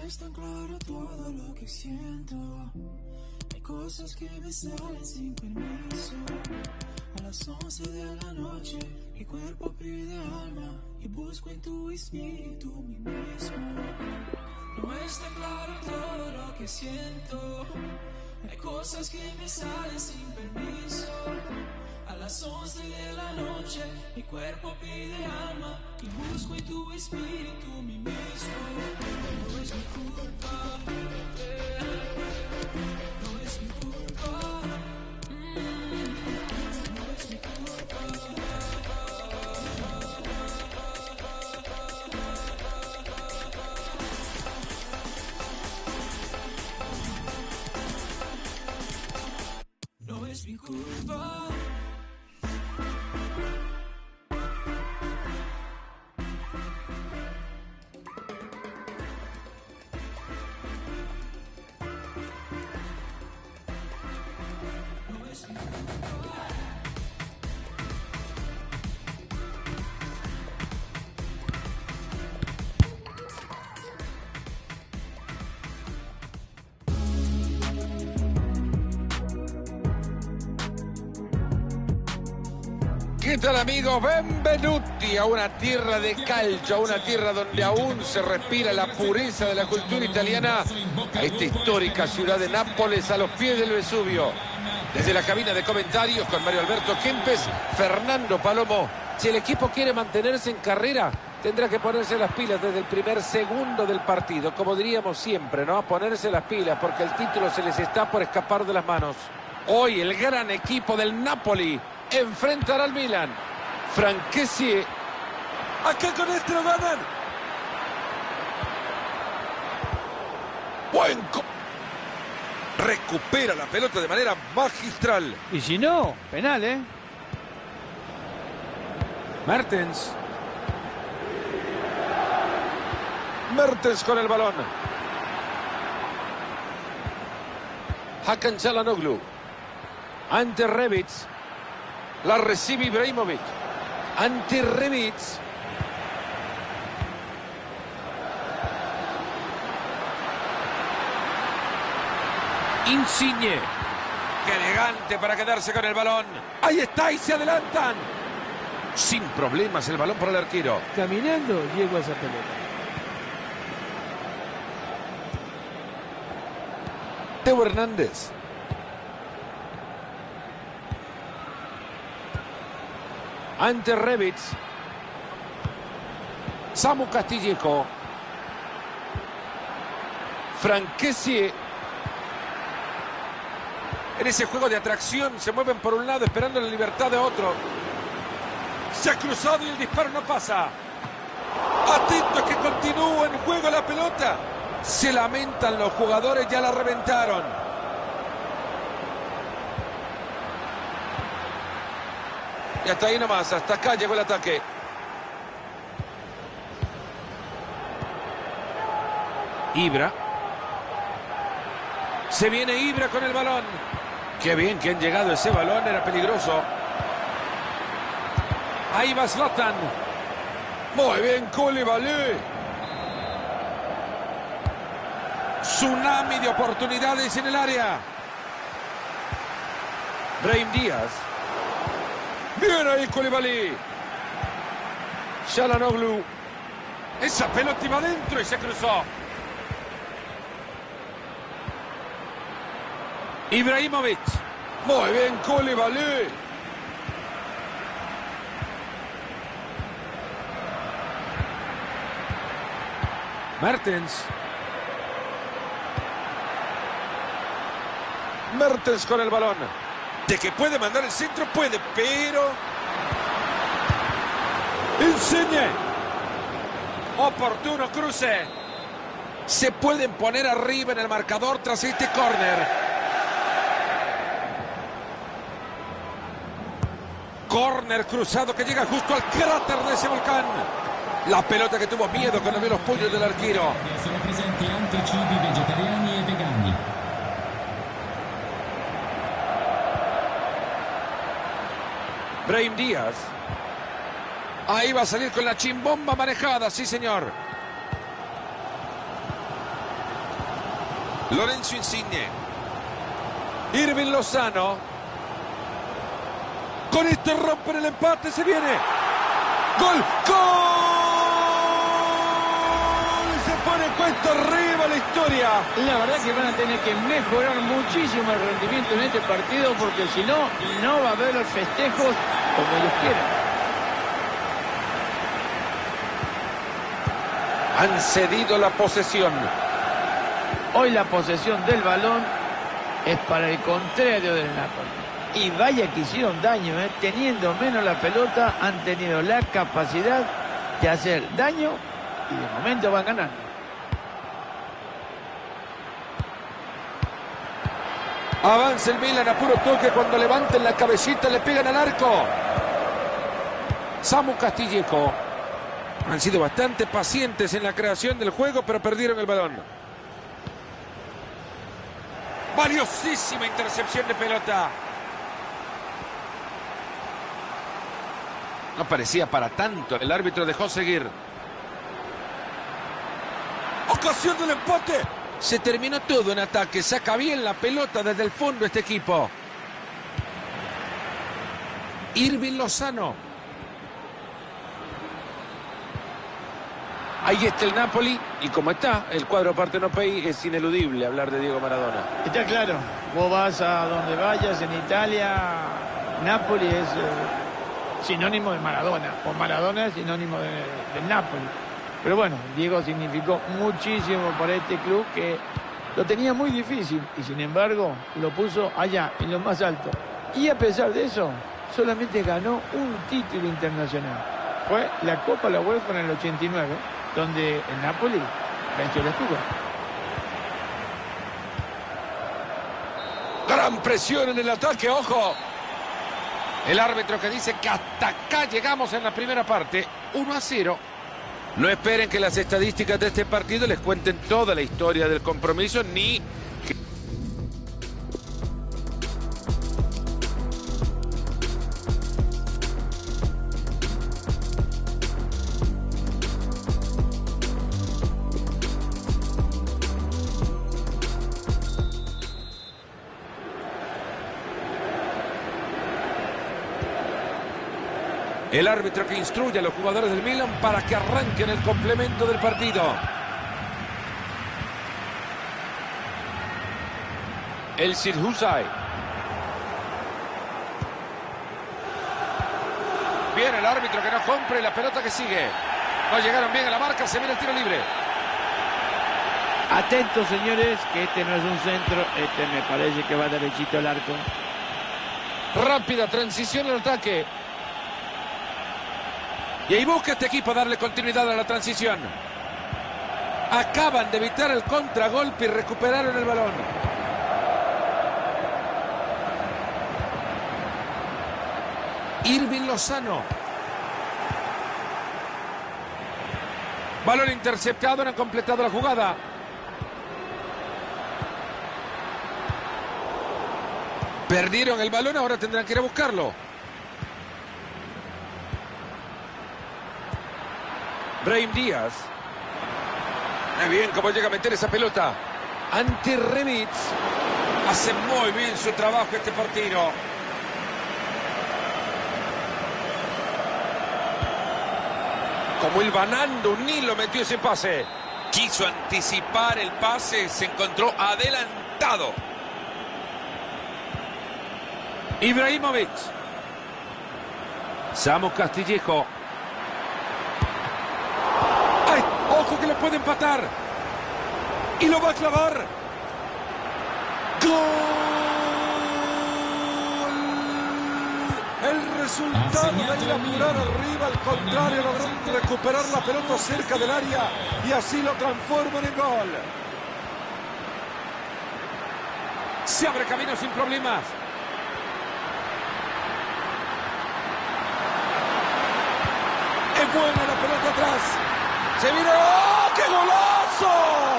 es tan claro todo lo que siento. Hay cosas que me salen sin permiso. A las 11 de la noche mi cuerpo pide alma y busco en tu espíritu mí mismo. No es tan claro todo lo que siento. Hay cosas que me salen sin permiso. A las 11 de la noche mi cuerpo pide alma y busco en tu espíritu mí mismo. No es mi culpa, no es mi culpa, no es mi culpa. No es mi culpa. ¿Qué tal, amigos? Benvenuti a una tierra de calcio, a una tierra donde aún se respira la pureza de la cultura italiana, a esta histórica ciudad de Nápoles, a los pies del Vesubio. Desde la cabina de comentarios con Mario Alberto Kempes, Fernando Palomo. Si el equipo quiere mantenerse en carrera, tendrá que ponerse las pilas desde el primer segundo del partido. Como diríamos siempre, ¿no? Ponerse las pilas porque el título se les está por escapar de las manos. Hoy el gran equipo del Napoli enfrentará al Milan. Franquesi. Acá con este lo ganan. Recupera la pelota de manera magistral. Y si no, penal, ¿eh? Mertens. Mertens con el balón. Hakan Çalhanoğlu. Ante Rebic. La recibe Ibrahimovic. Ante Rebic. Insigne. Qué elegante para quedarse con el balón. Ahí está y se adelantan. Sin problemas el balón por el arquero. Caminando llegó a esa pelota. Teo Hernández. Ante Rebic. Samu Castillejo. Franquesi. En ese juego de atracción se mueven por un lado esperando la libertad de otro. Se ha cruzado y el disparo no pasa. Atento que continúa en juego la pelota. Se lamentan los jugadores, ya la reventaron. Y hasta ahí nomás, hasta acá llegó el ataque. Ibra. Se viene Ibra con el balón. Qué bien que han llegado ese balón, era peligroso. Ahí va Zlatan. Muy bien, Koulibaly. Tsunami de oportunidades en el área. Brahim Díaz. Bien ahí Koulibaly. Çalhanoğlu. Esa pelota iba adentro y se cruzó. Ibrahimovic. Muy bien Koulibaly. Mertens. Mertens con el balón. De que puede mandar el centro, puede, pero... Insigne. Oportuno cruce. Se pueden poner arriba en el marcador tras este córner. Córner cruzado que llega justo al cráter de ese volcán. La pelota que tuvo miedo cuando vio los puños del arquero. Sono presenti anche cibi vegetariani e vegani. Brahim Díaz. Ahí va a salir con la chimbomba manejada, sí señor. Lorenzo Insigne. Irving Lozano. Con esto rompen el empate, se viene. ¡Gol! ¡Gol! Se pone cuesta arriba la historia. La verdad que van a tener que mejorar muchísimo el rendimiento en este partido, porque si no, no va a haber los festejos como ellos quieran. Han cedido la posesión. Hoy la posesión del balón es para el contrario del Napoli. Y vaya que hicieron daño, ¿eh? Teniendo menos la pelota, han tenido la capacidad de hacer daño y de momento van ganando. Avanza el Milan a puro toque. Cuando levanten la cabecita le pegan al arco. Samu Castillejo. Han sido bastante pacientes en la creación del juego, pero perdieron el balón. Valiosísima intercepción de pelota. No parecía para tanto. El árbitro dejó seguir. Ocasión del empate. Se terminó todo en ataque. Saca bien la pelota desde el fondo este equipo. Irving Lozano. Ahí está el Napoli. Y como está el cuadro Partenopei, es ineludible hablar de Diego Maradona. Está claro. Vos vas a donde vayas en Italia, Napoli es sinónimo de Maradona. O Maradona es sinónimo de Napoli. Pero bueno, Diego significó muchísimo para este club que lo tenía muy difícil y sin embargo lo puso allá, en lo más alto. Y a pesar de eso, solamente ganó un título internacional. Fue la Copa la UEFA en el 89, donde el Napoli venció la Stuttgart. Gran presión en el ataque, ojo. El árbitro que dice que hasta acá llegamos en la primera parte, 1-0. No esperen que las estadísticas de este partido les cuenten toda la historia del compromiso, ni que... El árbitro que instruye a los jugadores del Milan para que arranquen el complemento del partido. El Sirhusay. Bien el árbitro que no compre la pelota que sigue. No llegaron bien a la marca, se viene el tiro libre. Atentos, señores, que este no es un centro, este me parece que va derechito al arco. Rápida transición al ataque. Y ahí busca este equipo darle continuidad a la transición. Acaban de evitar el contragolpe y recuperaron el balón. Irving Lozano. Balón interceptado, no han completado la jugada. Perdieron el balón, ahora tendrán que ir a buscarlo. Brahim Díaz. Muy bien cómo llega a meter esa pelota. Ante Rebic. Hace muy bien su trabajo este partido. Como el banando, ni lo metió ese pase. Quiso anticipar el pase, se encontró adelantado. Ibrahimovic. Samu Castillejo. ¡Ay! ¡Ojo que lo puede empatar! Y lo va a clavar. ¡Gol! El resultado de ir a apurar arriba, al contrario, logró recuperar la pelota cerca del área y así lo transforman en gol. Se abre camino sin problemas. Es buena la pelota atrás. Se viene. ¡Oh, qué golazo!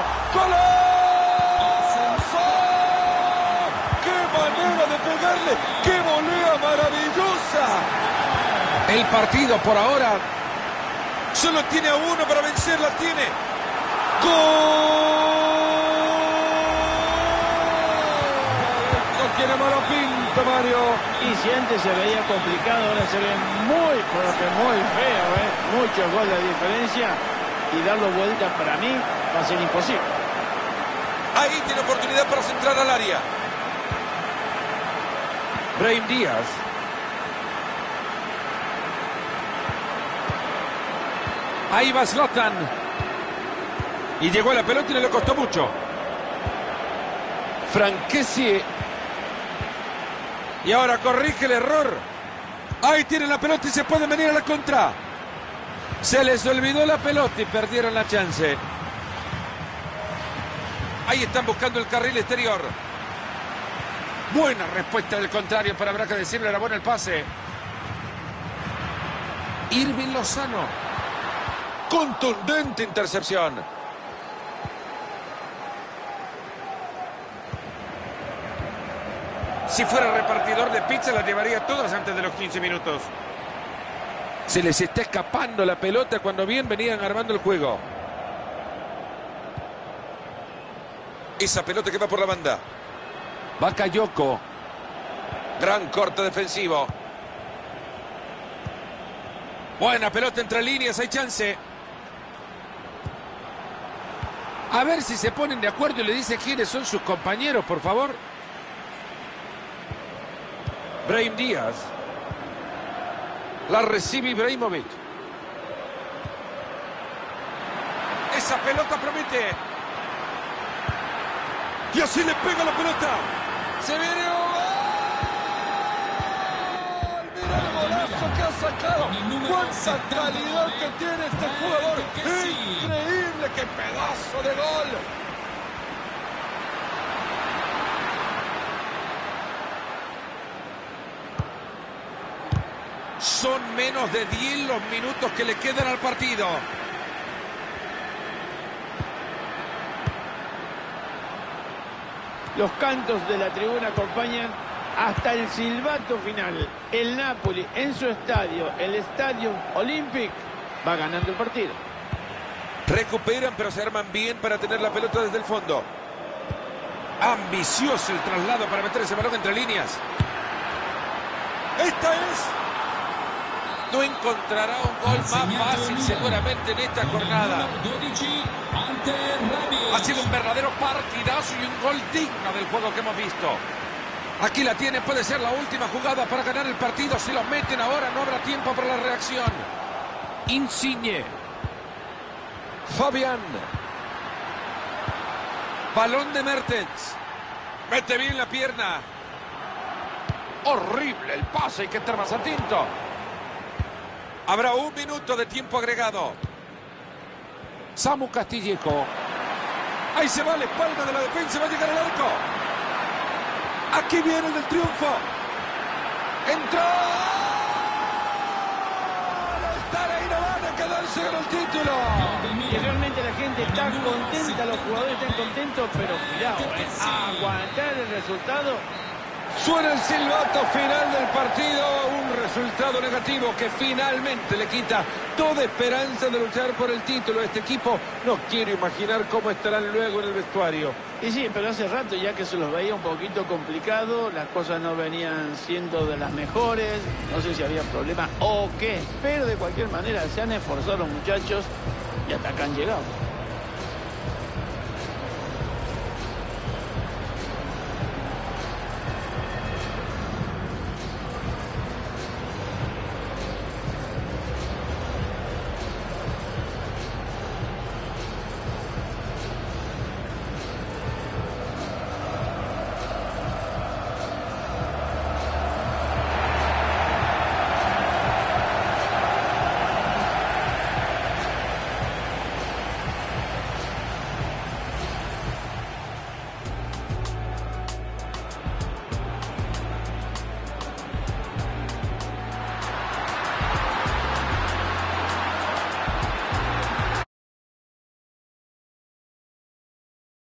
¡Golazo! ¡Qué manera de pegarle! ¡Qué volea maravillosa! El partido por ahora solo tiene a uno para vencer, la tiene. ¡Gol! tiene mala pinta, Mario. Y si antes se veía complicado, ahora se ve muy, pero que muy feo, ¿eh? Muchos goles de diferencia y darlo vuelta para mí va a ser imposible. Ahí tiene oportunidad para centrar al área. Brahim Díaz. Ahí va Zlatan. Y llegó a la pelota y no le costó mucho. Franquesi. Y ahora corrige el error. Ahí tiene la pelota y se puede venir a la contra. Se les olvidó la pelota y perdieron la chance. Ahí están buscando el carril exterior. Buena respuesta del contrario, pero habrá que decirle, era bueno el pase. Irving Lozano. Contundente intercepción. Si fuera repartidor de pizza, las llevaría todas antes de los 15 minutos. Se les está escapando la pelota cuando bien venían armando el juego. Esa pelota que va por la banda. Bakayoko. Gran corte defensivo. Buena pelota entre líneas, hay chance. A ver si se ponen de acuerdo y le dice quiénes son sus compañeros, por favor. Brahim Díaz. La recibe Ibrahimovic. Esa pelota promete. Y así le pega la pelota. Se viene un gol. Mira el golazo que ha sacado. Cuánta calidad que tiene este jugador. Increíble, qué pedazo de gol. Son menos de 10 los minutos que le quedan al partido. Los cantos de la tribuna acompañan hasta el silbato final. El Napoli en su estadio, el Stadium Olympic, va ganando el partido. Recuperan, pero se arman bien para tener la pelota desde el fondo. Ambicioso el traslado para meter ese balón entre líneas. Esta es... No encontrará un gol más fácil seguramente en esta jornada. Ha sido un verdadero partidazo y un gol digno del juego que hemos visto. Aquí la tiene, puede ser la última jugada para ganar el partido. Si lo meten ahora no habrá tiempo para la reacción. Insigne. Fabián. Balón de Mertens. Mete bien la pierna. Horrible el pase, hay que estar más atento. Habrá un minuto de tiempo agregado. Samu Castillejo. Ahí se va la espalda de la defensa, va a llegar al arco. Aquí viene el del triunfo. Entró. Estará van a quedarse con el título. Y realmente la gente está contenta, los jugadores están contentos, pero cuidado, aguantar el resultado. Suena el silbato final del partido, un resultado negativo que finalmente le quita toda esperanza de luchar por el título a este equipo. No quiero imaginar cómo estarán luego en el vestuario. Y sí, pero hace rato ya que se los veía un poquito complicado, las cosas no venían siendo de las mejores, no sé si había problema o qué, pero de cualquier manera se han esforzado los muchachos y hasta acá han llegado.